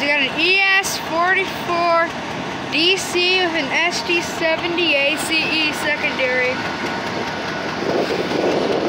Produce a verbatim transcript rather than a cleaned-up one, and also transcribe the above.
we got an E S forty-four D C with an S T seventy A C E secondary.